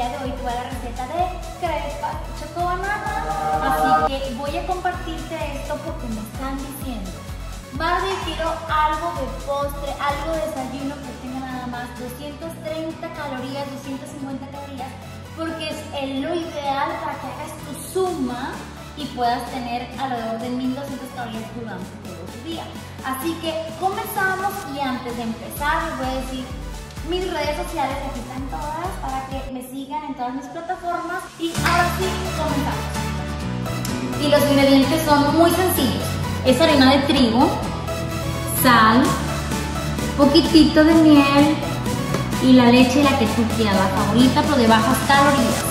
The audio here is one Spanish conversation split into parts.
día de hoy te voy a dar la receta de crepas chocobanana. Así que voy a compartirte esto porque me están diciendo: Barbie, quiero algo de postre, algo de desayuno que tenga nada más 230 calorías, 250 calorías, porque es lo ideal para que hagas tu suma y puedas tener alrededor de 1200 calorías durante todo tu día. Así que comenzamos, y antes de empezar les voy a decir mis redes sociales, aquí están todas para que me sigan en todas mis plataformas. Y ahora sí, comenzamos. Y los ingredientes son muy sencillos: es harina de trigo, sal, poquitito de miel y la leche, la que tú quieras, la favorita pero de bajas calorías.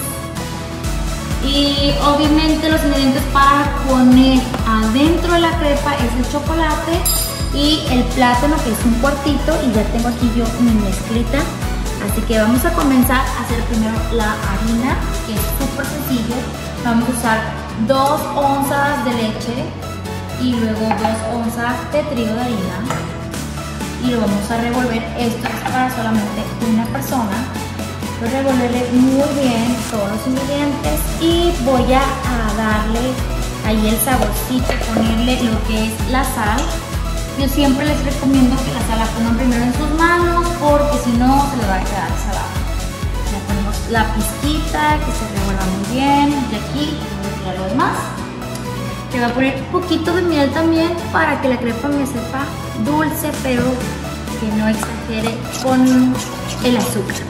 Y obviamente los ingredientes para poner adentro de la crepa es el chocolate y el plátano, que es un cuartito, y ya tengo aquí yo mi mezclita. Así que vamos a comenzar a hacer primero la harina, que es súper sencillo. Vamos a usar 2 onzas de leche y luego 2 onzas de trigo de harina, y lo vamos a revolver. Esto es para solamente una persona. Voy a revolverle muy bien todos los ingredientes y voy a darle ahí el saborcito, ponerle lo que es la sal. Yo siempre les recomiendo que la sal la pongan primero en sus manos, porque si no se le va a quedar salado. Le ponemos la pizquita, que se revuelva muy bien, y aquí voy a tirar lo demás. Le voy a poner un poquito de miel también para que la crepa me sepa dulce, pero que no exagere con el azúcar.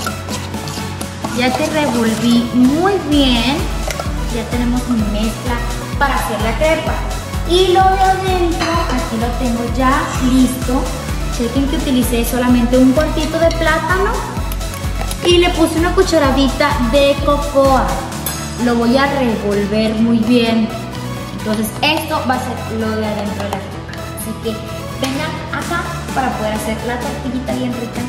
Ya que revolví muy bien, ya tenemos mi mezcla para hacer la crepa. Y lo de adentro, aquí lo tengo ya listo. Chequen que utilicé solamente un cuartito de plátano y le puse una cucharadita de cocoa. Lo voy a revolver muy bien. Entonces esto va a ser lo de adentro de la crepa. Así que vengan acá para poder hacer la tortillita bien rica.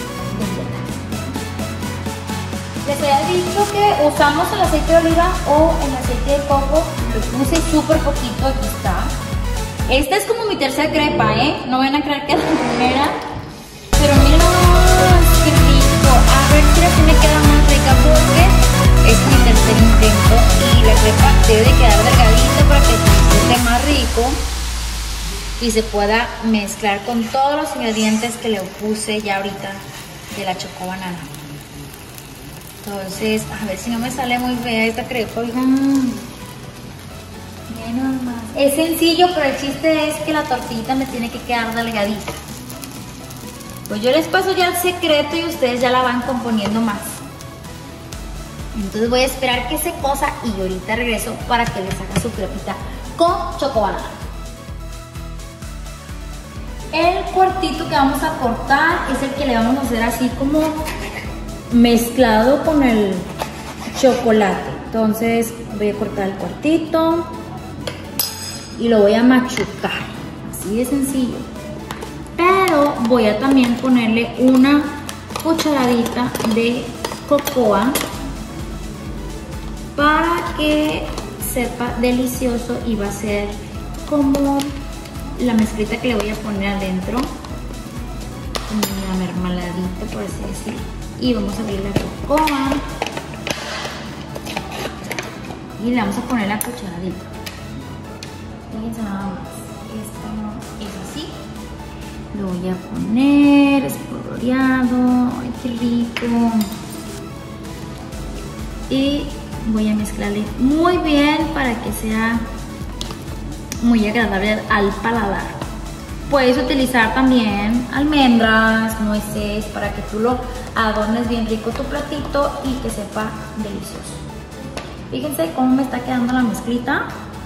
Les había dicho que usamos el aceite de oliva o el aceite de coco. Lo puse súper poquito, aquí está. Esta es como mi tercera crepa, ¿eh? No van a creer que es la primera. Pero miren, qué rico. A ver si así me queda más rica, porque es mi tercer intento y la crepa debe de quedar delgadita para que esté más rico y se pueda mezclar con todos los ingredientes que le puse ya ahorita de la chocobanana. Entonces, a ver si no me sale muy fea esta crepa, oigan. Miren nomás. Es sencillo, pero el chiste es que la tortillita me tiene que quedar delgadita. Pues yo les paso ya el secreto y ustedes ya la van componiendo más. Entonces voy a esperar que se cosa y ahorita regreso para que les haga su crepita con chocobanana. El cuartito que vamos a cortar es el que le vamos a hacer así como mezclado con el chocolate. Entonces voy a cortar el cuartito y lo voy a machucar, así de sencillo. Pero voy a también ponerle una cucharadita de cocoa para que sepa delicioso, y va a ser como la mezclita que le voy a poner adentro, una mermeladita, por así decirlo. Y vamos a abrir la cocoa y le vamos a poner la cucharadita. Fíjense nada más, esto no es así. Lo voy a poner espolvoreado. Ay, qué rico. Y voy a mezclarle muy bien para que sea muy agradable al paladar. Puedes utilizar también almendras, nueces, para que tú lo adornes bien rico tu platito y que sepa delicioso. Fíjense cómo me está quedando la mezclita.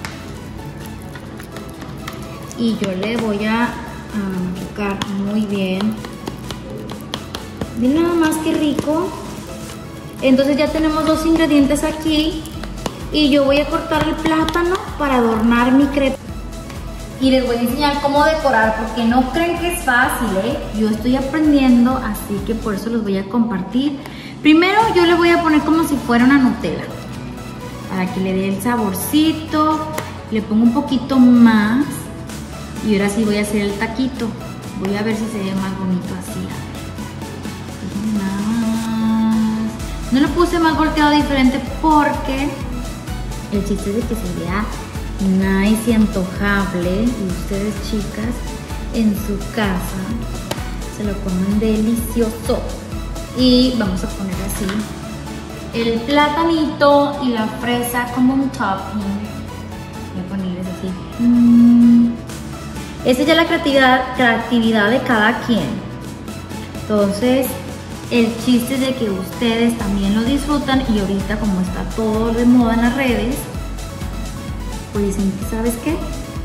Y yo le voy a machucar muy bien. Miren nada más qué rico. Entonces ya tenemos 2 ingredientes aquí. Y yo voy a cortar el plátano para adornar mi crepa. Y les voy a enseñar cómo decorar, porque no creen que es fácil, ¿eh? Yo estoy aprendiendo, así que por eso los voy a compartir. Primero yo le voy a poner como si fuera una Nutella, para que le dé el saborcito. Le pongo un poquito más. Y ahora sí voy a hacer el taquito. Voy a ver si se ve más bonito así. Nada más. No lo puse más volteado diferente porque el chiste es de que se vea nice y antojable y ustedes, chicas, en su casa se lo comen delicioso. Y vamos a poner así el platanito y la fresa como un topping. Voy a ponerles así. Esa es ya la creatividad de cada quien. Entonces, el chiste es de que ustedes también lo disfrutan y ahorita como está todo de moda en las redes, pues dicen, ¿sabes qué?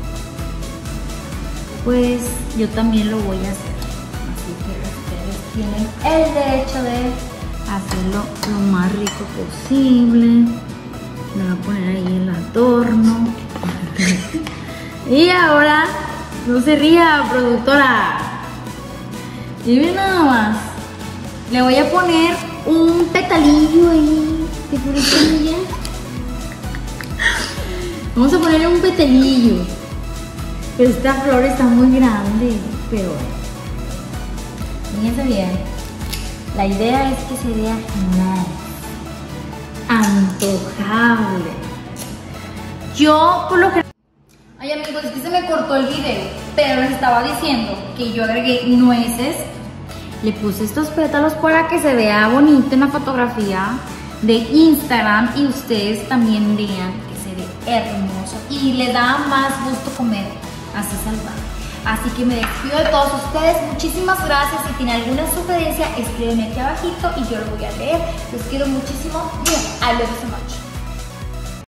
Pues yo también lo voy a hacer. Así que ustedes tienen el derecho de hacerlo lo más rico posible. Le voy a poner ahí el adorno. Y ahora, no se ría, productora. Y miren nada más. Le voy a poner un petalillo ahí de florecilla. Vamos a ponerle un petalillo. Pero esta flor está muy grande. Pero fíjense bien. La idea es que se vea nice, antojable. Yo por lo que... Ay amigos, es que se me cortó el video, pero les estaba diciendo que yo agregué nueces. Le puse estos pétalos para que se vea bonito en la fotografía de Instagram y ustedes también vean que se ve hermoso y le da más gusto comer así saludable. Así que me despido de todos ustedes, muchísimas gracias. Si tienen alguna sugerencia, escríbenme aquí abajito y yo lo voy a leer. Los quiero muchísimo. I love you so much.